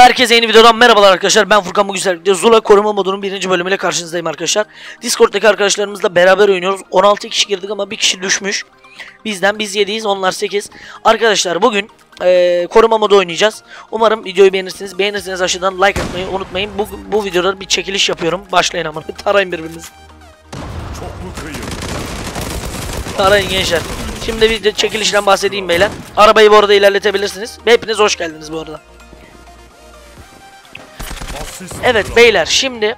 Herkese yeni videodan merhabalar arkadaşlar. Ben Furkan. Bugün sizlerle Zula koruma modunun 1. bölümüyle karşınızdayım arkadaşlar. Discord'daki arkadaşlarımızla beraber oynuyoruz. 16 kişi girdik ama bir kişi düşmüş. Biz 7'yiz, onlar 8. Arkadaşlar bugün koruma modu oynayacağız. Umarım videoyu beğenirsiniz. Beğenirseniz aşağıdan like atmayı unutmayın. Bu videoda bir çekiliş yapıyorum. Başlayın ama. Tarayın birbirinizi. Tarayın gençler. Şimdi bir de çekilişten bahsedeyim beyler. Arabayı bu arada ilerletebilirsiniz. Hepiniz hoş geldiniz bu arada. Evet beyler, şimdi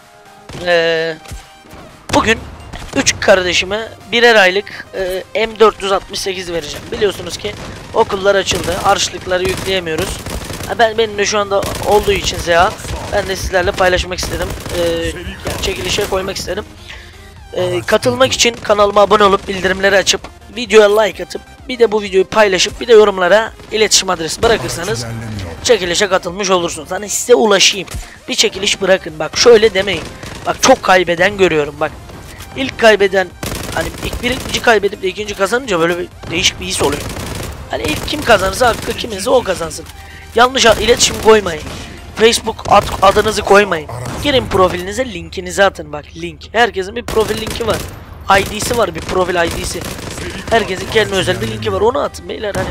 bugün 3 kardeşime birer aylık M468 vereceğim. Biliyorsunuz ki okullar açıldı, harçlıkları yükleyemiyoruz. Benim de şu anda olduğu için Zeha, ben de sizlerle paylaşmak istedim. Yani çekilişe koymak istedim. Katılmak için kanalıma abone olup bildirimleri açıp videoya like atıp bir de bu videoyu paylaşıp bir de yorumlara iletişim adresi bırakırsanız çekilişe katılmış olursunuz. Hani size ulaşayım. Bir çekiliş bırakın. Bak şöyle demeyin. Bak çok kaybeden görüyorum. Bak ilk kaybeden, hani ilk birinci kaybedip de ikinci kazanınca böyle bir değişik bir his oluyor. Hani ilk kim kazanırsa hakkı kiminse o kazansın. Yanlış iletişim koymayın. Facebook adınızı koymayın. Girin profilinize, linkinizi atın. Bak link. Herkesin bir profil linki var. ID'si var, bir profil ID'si. Herkesin kendine özel bir linki var. Onu atın beyler hani.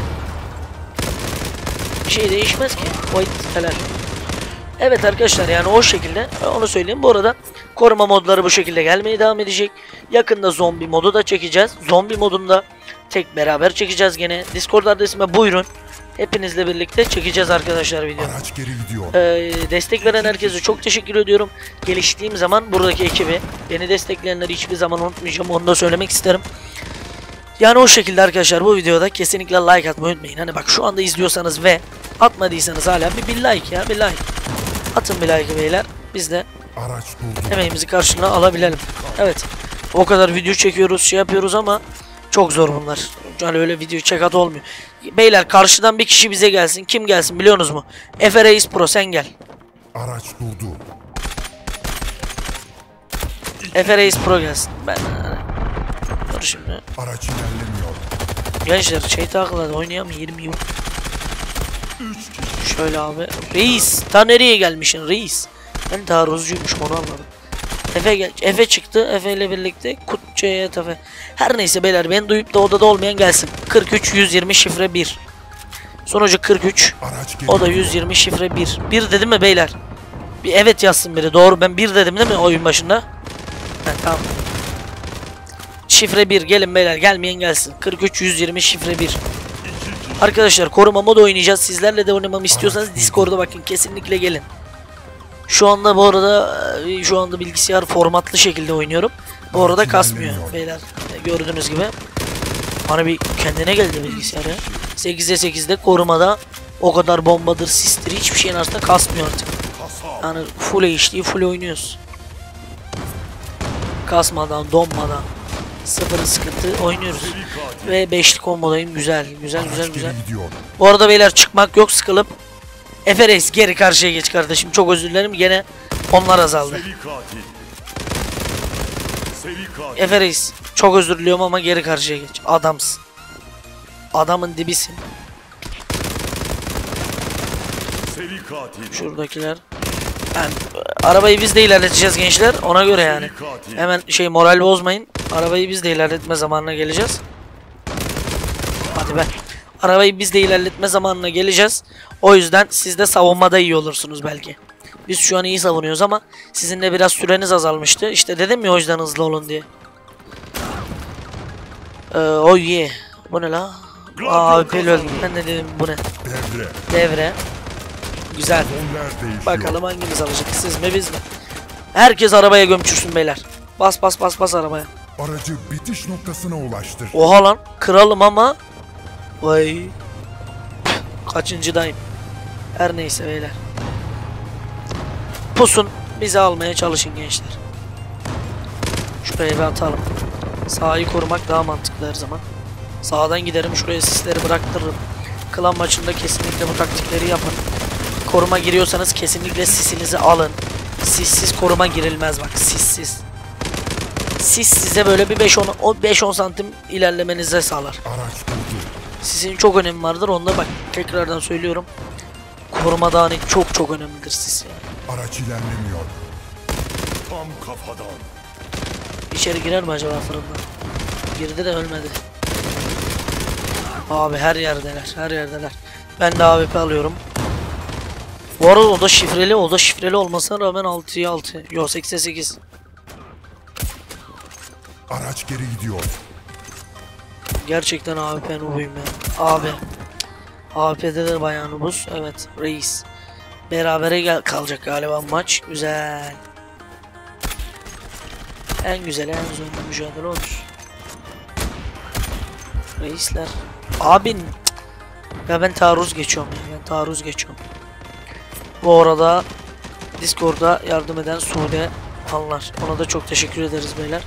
Bir şey değişmez ki. Evet arkadaşlar, yani o şekilde onu söyleyeyim. Bu arada koruma modları bu şekilde gelmeye devam edecek. Yakında zombi modu da çekeceğiz. Zombi modunda tek beraber çekeceğiz gene. Discord adresime buyurun. Hepinizle birlikte çekeceğiz arkadaşlar video. Destek veren herkese çok teşekkür ediyorum. Geliştiğim zaman buradaki ekibi, beni destekleyenleri hiçbir zaman unutmayacağım. Onu da söylemek isterim. Yani o şekilde arkadaşlar, bu videoda kesinlikle like atmayı unutmayın. Hani bak şu anda izliyorsanız ve atmadıysanız hala bir like ya, bir like. Atın bir like beyler. Biz de emeğimizi karşılığına alabilelim. Evet. O kadar video çekiyoruz, şey yapıyoruz ama çok zor bunlar. Yani öyle video çekat olmuyor. Beyler karşıdan bir kişi bize gelsin. Kim gelsin biliyorsunuz mu? Efe Reis Pro, sen gel. Araç durdu. Efe Reis Pro gelsin. Ben dur şimdi. Araç ilerlemiyor. Gençler şey takıladı, oynayamıyor 20 yıl. Şöyle abi. Reis, ta nereye gelmişsin Reis? Ben taarruzcuymuşum, onu anladım. Efe gel, Efe çıktı. Efe ile birlikte Kutçe'ye Efe. Her neyse beyler, beni duyup da odada olmayan gelsin. 43 120 şifre 1. Sonucu 43. O da 120 şifre 1. 1 dedim mi beyler? Bir evet yazsın biri. Doğru, ben 1 dedim değil mi oyun başında? He, tamam. Şifre 1 gelin beyler, gelmeyen gelsin. 43 120 şifre 1. Arkadaşlar koruma modu oynayacağız. Sizlerle de oynamamı istiyorsanız Discord'a bakın, kesinlikle gelin. Şu anda bu arada bilgisayar formatlı şekilde oynuyorum. Bu arada kasmıyor beyler. Gördüğünüz gibi. Bana bir kendine geldi bilgisayar ya. 8'de 8'de korumada o kadar bombadır, sistir, hiçbir şeyin arasında kasmıyor artık. Yani full HD, full oynuyoruz. Kasmadan, donmadan, sıfır sıkıntı oynuyoruz. Ve 5'li kombodayım. Güzel. Bu arada beyler çıkmak yok, sıkılıp Efe Reis geri karşıya geç kardeşim. Çok özür dilerim, gene onlar azaldı. Efe Reis çok özür diliyorum ama geri karşıya geç. Adamsın. Adamın dibisin. Şuradakiler. Yani, arabayı biz de ilerleteceğiz gençler. Ona göre yani. Hemen moral bozmayın. Arabayı biz de ilerletme zamanına geleceğiz. Hadi be. Arabayı biz de ilerletme zamanına geleceğiz. O yüzden siz de savunmada iyi olursunuz belki. Biz şu an iyi savunuyoruz ama sizin de biraz süreniz azalmıştı. İşte dedim ya, o yüzden hızlı olun diye. Oh yeah. Bu ne la? AWP'li öldüm. Ben de dedim bu ne? Devre. Güzel. Bakalım hangimiz alacak? Siz mi biz mi? Herkes arabaya gömçürsün beyler. Bas arabaya. Aracı bitiş noktasına ulaştır. Oha lan. Kralım ama. Vay. Kaçıncıdayım? Her neyse beyler. Pusun. Bizi almaya çalışın gençler. Şuraya bir atalım. Sağı korumak daha mantıklı her zaman. Sağdan giderim, şuraya sisleri bıraktırırım. Klan maçında kesinlikle bu taktikleri yapın. Koruma giriyorsanız kesinlikle sisinizi alın. Sissiz koruma girilmez bak, sissiz. Sis size böyle bir 5-10 santim ilerlemenize sağlar. Sisin çok önemi vardır, onda bak tekrardan söylüyorum. Koruma dağınık çok önemlidir sis ya. Araç ilerlemiyor. Tam kafadan. İçeri girer mi acaba fırından? Girdi de ölmedi. Abi her yerdeler. Ben de AWP alıyorum. Bu arada o da şifreli olmasına rağmen 6'ya 6. Yo 8'e 8. Araç geri gidiyor. Gerçekten AWP noobuyum ya. Abi. AWP'de de bayağı noobuz. Evet reis. Berabere kalacak galiba maç. Güzel. En güzel en zor mücadele olur. Reisler. Abin. Ya ben taarruz geçiyorum ya. Bu arada Discord'da yardım eden Sude anlar. Ona da çok teşekkür ederiz beyler.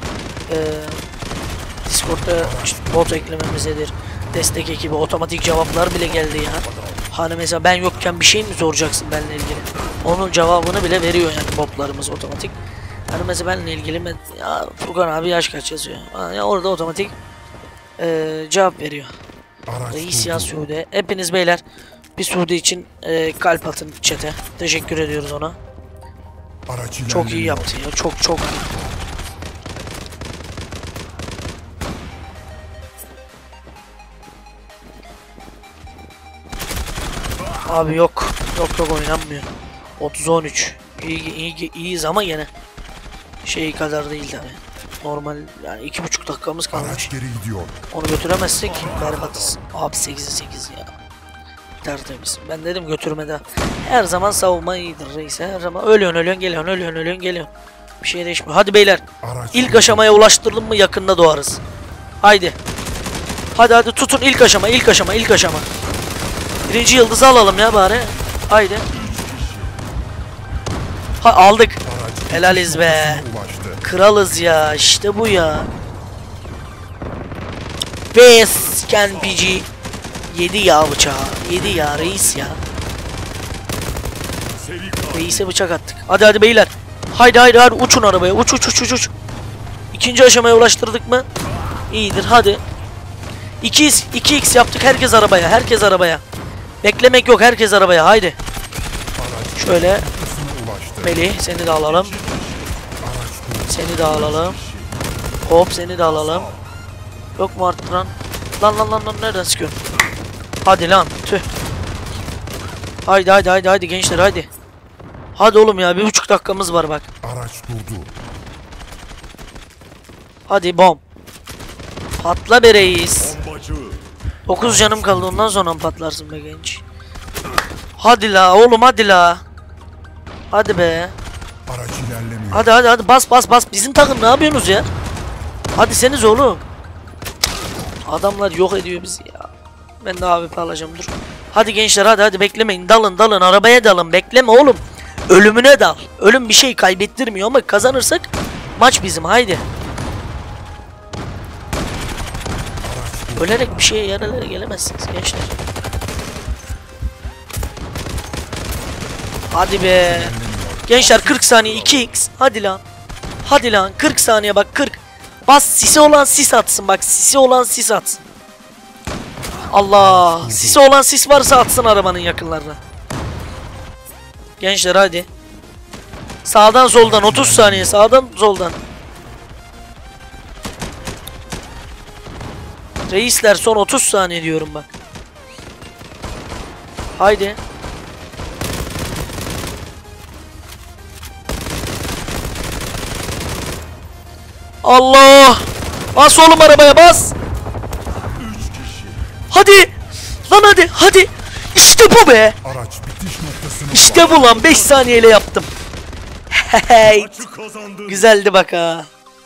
Discord'da işte bot eklememizdedir. Destek ekibi otomatik cevaplar bile geldi ya. Hani mesela ben yokken bir şey mi soracaksın benimle ilgili? Onun cevabını bile veriyor yani botlarımız otomatik. Hani mesela benimle ilgili ya Furkan abi yaş kaç yazıyor. Ya orada otomatik cevap veriyor. Reis ya Sude. Hepiniz beyler bir Sude için kalp atın chat'e. Teşekkür ediyoruz ona. Çok iyi yaptı ya. Çok. Abi yok oynanmıyor. 30-13. İyiyiz ama yine şey kadar değil tabi. Normal yani 2,5 dakikamız kalmış. Araç geri gidiyor. Onu götüremezsek berbatız. Abi 8'e 8 ya. Tertemiz. Ben dedim götürmede. Her zaman savunma iyidir reis. Her zaman ölüyorsun geliyorsun. Bir şey değişmiyor. Hadi beyler. İlk aşamaya ulaştırdım mı yakında doğarız. Haydi. Hadi tutun ilk aşama. Birinci yıldızı alalım ya bari. Haydi. Aldık. Helaliz be. Kralız ya. İşte bu ya. Best PG. Yedi ya bıçağı. Yedi ya reis ya. Reis'e bıçak attık. Hadi beyler. Haydi uçun arabaya. Uç. İkinci aşamaya ulaştırdık mı? İyidir hadi. 2x yaptık. Herkes arabaya. Beklemek yok. Herkes arabaya. Haydi. Şöyle. Melih seni de alalım. Hop seni de alalım. Yok mu artık lan? Lan nereden sıkıyorsun? Hadi lan tüh. Haydi gençler haydi. Hadi oğlum ya 1,5 dakikamız var bak. Araç durdu. Hadi bom. Patla be reis. 9 canım kaldı ondan sonra patlarsın be genç. Hadi la oğlum hadi la. Hadi be. Araç ilerlemiyor. Hadi bas. Bizim takım ne yapıyorsunuz ya? Hadi seniz oğlum. Adamlar yok ediyor bizi ya. Ben de AWP alacağım dur. Hadi gençler hadi beklemeyin. Dalın arabaya dalın. Bekleme oğlum. Ölümüne dal. Ölüm bir şey kaybettirmiyor ama kazanırsak maç bizim haydi. Ölerek bir şeye yerlere gelemezsiniz gençler. Hadi be. Gençler 40 saniye 2x. Hadi lan 40 saniye bak 40. Bas sisi olan sis atsın bak sisi olan sis atsın. Allah sisi olan sis varsa atsın arabanın yakınlarına. Gençler hadi. Sağdan soldan 30 saniye sağdan soldan. Reisler son 30 saniye diyorum bak. Haydi. Allah! Bas oğlum arabaya bas. Hadi. Lan hadi. İşte bu be. Araç bitiş noktasına İşte bu lan 5 saniyeyle yaptım. Hey. Güzeldi bak ha.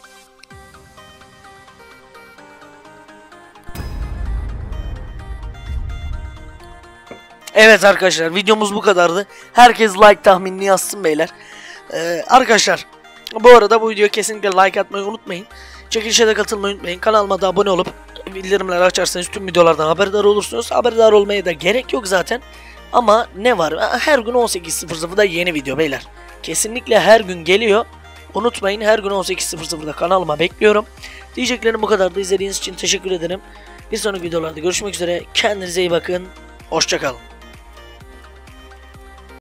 Evet arkadaşlar videomuz bu kadardı. Herkes like tahminini yazsın beyler. Arkadaşlar bu arada bu videoya kesinlikle like atmayı unutmayın. Çekilişe de katılmayı unutmayın. Kanalıma da abone olup bildirimleri açarsanız tüm videolardan haberdar olursunuz. Haberdar olmaya da gerek yok zaten. Ama ne var? Her gün 18.00'da yeni video beyler. Kesinlikle her gün geliyor. Unutmayın her gün 18.00'da kanalıma bekliyorum. Diyeceklerim bu kadardı. İzlediğiniz için teşekkür ederim. Bir sonraki videolarda görüşmek üzere. Kendinize iyi bakın. Hoşça kalın.